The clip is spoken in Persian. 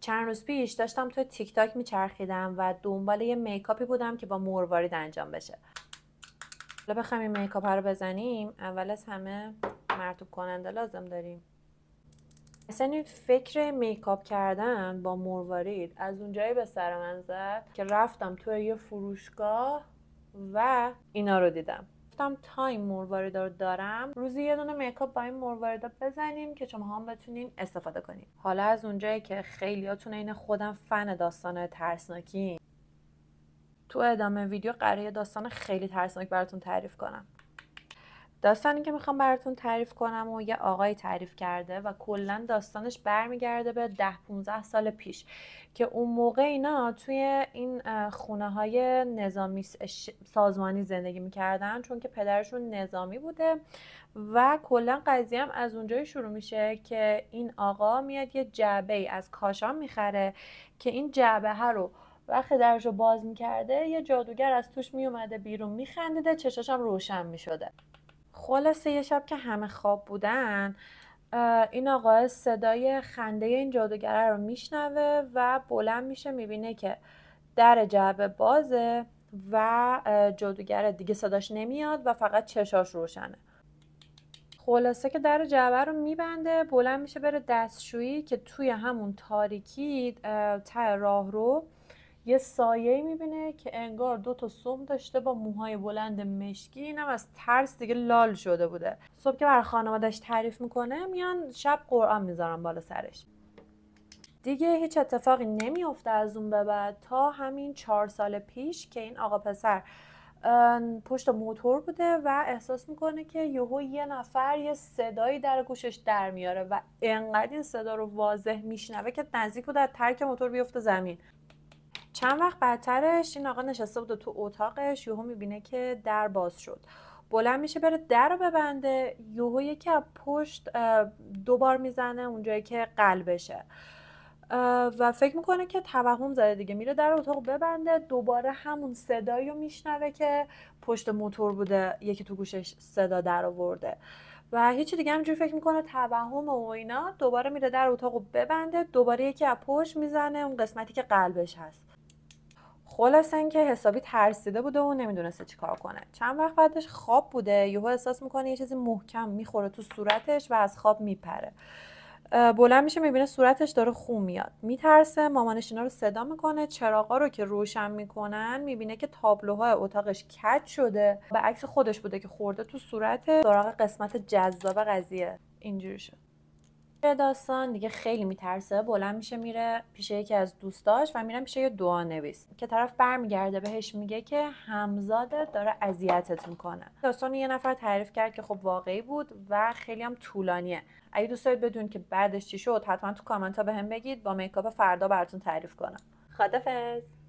چند روز پیش داشتم توی تیک تاک میچرخیدم و دنبال یه میکاپی بودم که با مروارید انجام بشه. حالا بخوایم این میکاپ رو بزنیم، اول از همه مرطوب کننده لازم داریم. اصلا این فکر میکاپ کردن با مروارید از اونجایی به سر من زد که رفتم توی یه فروشگاه و اینا رو دیدم. گفتم تا این مرواریدا رو دارم، روزی یه دونه میکاپ با این مرواریدا بزنیم که شما هم بتونین استفاده کنین. حالا از اونجایی که خیلیاتون این خودم فن داستان‌های ترسناکی، تو ادامه ویدیو قراره داستان خیلی ترسناک براتون تعریف کنم. داستانی که میخوام براتون تعریف کنم و یه آقای تعریف کرده و کلا داستانش برمیگرده به 10-15 سال پیش که اون موقع اینا توی این خونه های نظامی سازمانی زندگی میکردن، چون که پدرشون نظامی بوده و کلا قضیه هم از اونجایی شروع میشه که این آقا میاد یه جعبه از کاشان میخره که این جعبه رو وقتی درشو باز میکرده یه جادوگر از توش میومده بیرون، میخندیده، چشاش هم روشن میشده. خلاصه یه شب که همه خواب بودن، این آقا صدای خنده این جادوگره رو میشنوه و بلند میشه، میبینه که در جعبه بازه و جادوگر دیگه صداش نمیاد و فقط چشاش روشنه. خلاصه که در جعبه رو میبنده، بلند میشه بره دستشویی که توی همون تاریکی ته راه رو یه سایه میبینه که انگار 2 سم داشته با موهای بلند مشکی. اینم از ترس دیگه لال شده بوده. صبح که برای خانوادش تعریف میکنه، میان شب قرآن میذارن بالا سرش. دیگه هیچ اتفاقی نمیفته از اون به بعد تا همین 4 سال پیش که این آقا پسر پشت موتور بوده و احساس میکنه که یهو یه نفر یه صدایی در گوشش در میاره و انقدر این صدا رو واضح میشنوه که نزدیک بوده از ترک موتور بیفته زمین. چند وقت بعدترش این آقا نشسته بوده تو اتاقش، یهو میبینه که در باز شد. بلند میشه بره در رو ببنده، یهو یکی از پشت 2 بار میزنه اونجایی که قلبشه و فکر میکنه که توهم زده دیگه. میره در اتاق ببنده، دوباره همون صدایی رو میشنوه که پشت موتور بوده، یکی تو گوشش صدا در آورده و هیچی دیگه. همینجوری فکر میکنه توهم و اینا. دوباره میره در اتاق ببنده، دوباره یکی از پشت میزنه اون قسمتی که قلبش هست. خلاصه اینکه حسابی ترسیده بوده و نمیدونسته چی کار کنه. چند وقت بعدش خواب بوده، یهو احساس میکنه یه چیزی محکم میخوره تو صورتش و از خواب میپره. بلند میشه، میبینه صورتش داره خون میاد، میترسه. مامانش اینا رو صدا میکنه، چراغا رو که روشن میکنن میبینه که تابلوهای اتاقش کج شده، به عکس خودش بوده که خورده تو صورت. سراغ قسمت جذاب قضیه اینجوری شد. داستان دیگه خیلی میترسه، بلند میشه میره پیش یکی از دوستاش و میرن پیش یه دعانویس که طرف برمیگرده بهش میگه که همزادت داره اذیتت میکنه. داستان یه نفر تعریف کرد که خب واقعی بود و خیلی هم طولانیه. اگه دوست دارید بدون که بعدش چی شد، حتما تو کامنت ها بهم بگید، با میکاپ فردا براتون تعریف کنم. خدافظ.